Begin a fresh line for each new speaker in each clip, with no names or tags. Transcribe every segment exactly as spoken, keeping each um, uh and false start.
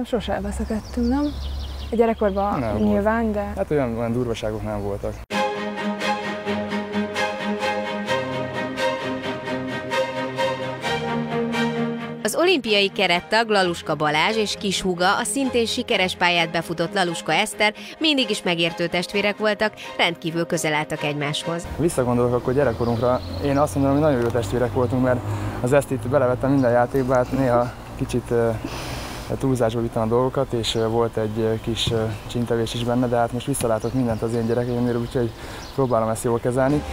szerintem sose veszekedtünk, nem? A gyerekkorban nem nyilván, volt. De...
Hát olyan, olyan durvaságok nem voltak.
Az olimpiai kerettag Laluska Balázs és kishúga, a szintén sikeres pályát befutott Laluska Eszter mindig is megértő testvérek voltak, rendkívül közel álltak egymáshoz.
Visszagondolok akkor gyerekkorunkra, én azt mondom, hogy nagyon jó testvérek voltunk, mert az Esztit belevettem minden játékba, hát néha kicsit uh, túlzásba vittem a dolgokat, és uh, volt egy uh, kis uh, csintevés is benne, de hát most visszalátok mindent az én gyerekeimről, úgyhogy próbálom ezt jól kezelni.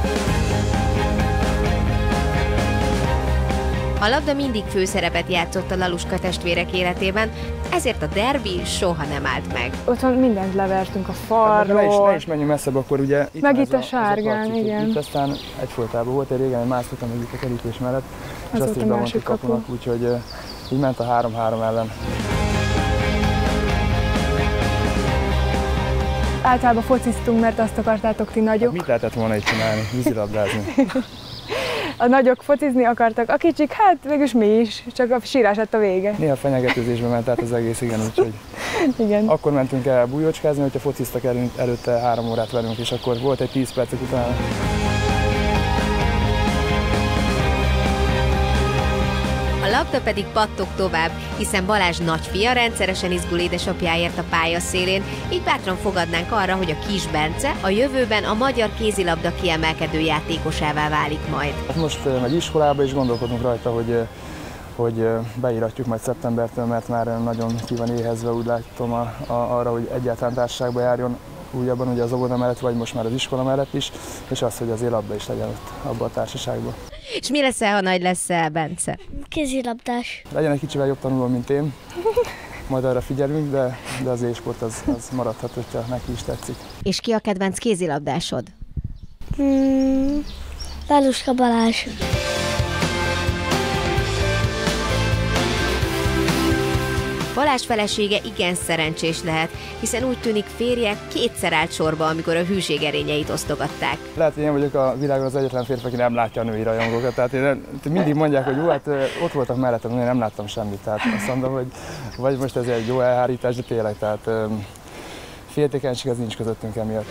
A labda mindig főszerepet játszott a Laluska testvérek életében, ezért a derbi soha nem állt meg.
Otthon mindent levertünk a falról.
Hát, ne, is, ne is menjünk messzebb, akkor ugye itt
meg itt a, a
sárgán,
igen.
Itt aztán egyfolytában volt, egy régen mászkottam itt a kerítés mellett, és azt is bevontuk kapunak, úgyhogy uh, így ment a három-három ellen.
Általában fociztunk, mert azt akartátok ti nagyok.
Hát mit lehetett volna itt csinálni? Vízilabdázni.
A nagyok focizni akartak, a kicsik, hát mégis mi is, csak a sírás lett a vége.
Néha fenyegetőzésbe ment át az egész, igen, úgyhogy
igen.
Akkor mentünk el bújócskázni, hogyha fociztak el, előtte három órát velünk, és akkor volt egy tíz percek utána.
A labda pedig pattog tovább, hiszen Balázs nagyfia rendszeresen izgul édesapjáért a pálya szélén, így bátran fogadnánk arra, hogy a kis Bence a jövőben a magyar kézilabda kiemelkedő játékosává válik majd.
Most megy iskolába, és gondolkodunk rajta, hogy, hogy beíratjuk majd szeptembertől, mert már nagyon ki van éhezve, úgy látom a, a, arra, hogy egyáltalán társaságba járjon, újabban ugye az óvoda mellett, vagy most már az iskola mellett is, és az, hogy azért labda is legyen ott abban a társaságban.
És mi leszel, ha nagy leszel, Bence?
Kézilabdás.
Legyen egy kicsivel jobb tanuló, mint én. Majd arra figyelünk, de, de az e-sport az, az maradhat, hogyha neki is tetszik.
És ki a kedvenc kézilabdásod?
Hmm, Laluska Balázs.
Balázs felesége igen szerencsés lehet, hiszen úgy tűnik férje kétszer állt sorba, amikor a hűség erényeit osztogatták.
Lehet, hogy én vagyok a világon az egyetlen férfi, aki nem látja a női rajongókat. Tehát én, mindig mondják, hogy jó, hát ott voltak mellettem, én nem láttam semmit. Tehát azt mondom, hogy vagy most ez egy jó elhárítás, de tényleg, tehát féltékenység az nincs közöttünk emiatt.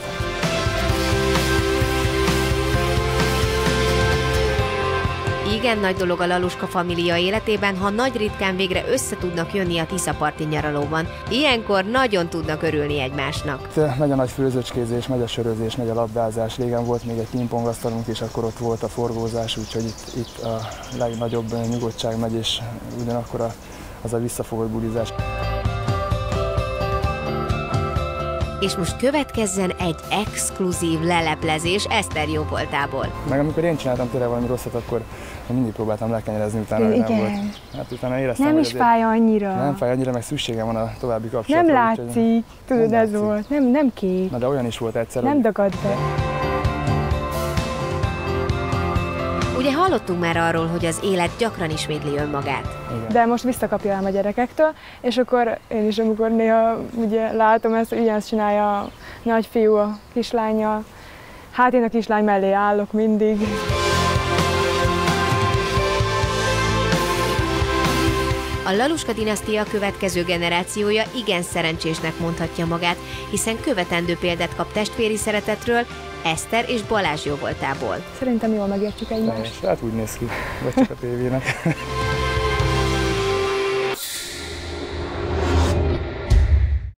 Igen nagy dolog a Laluska família életében, ha nagy ritkán végre össze tudnak jönni a Tiszaparti nyaralóban. Ilyenkor nagyon tudnak örülni egymásnak.
Megy a nagy főzőcskézés, megy a sörözés, megy a labdázás. Régen volt még egy pingpongasztalunk, és akkor ott volt a forgózás, úgyhogy itt, itt a legnagyobb nyugodtság megy, és ugyanakkor a, az a visszafogott bulizás.
És most következzen egy exkluzív leleplezés Eszter jóvoltából.
Meg amikor én csináltam tényleg valami rosszat, akkor mindig próbáltam lekenyerezni utána, hogy nem volt. Hát utána éreztem,
nem is fáj annyira.
Nem fáj annyira, meg szükségem van a további kapcsolatra.
Nem látszik, tudod, ez volt. Nem, nem kék.
Na de olyan is volt egyszer.
Nem
hogy...
dagad be.
Ugye hallottunk már arról, hogy az élet gyakran ismétli önmagát.
Igen. De most visszakapja el a gyerekektől, és akkor én is, amikor néha ugye látom ezt, hogy ugyanazt csinálja a nagyfiú a kislánnyal, hát én a kislány mellé állok mindig.
A Laluska dinasztia következő generációja igen szerencsésnek mondhatja magát, hiszen követendő példát kap testvéri szeretetről, Eszter és Balázs jóvoltából.
Szerintem jól megértjük egymást.
Hát úgy néz ki, vagy csak a tévének.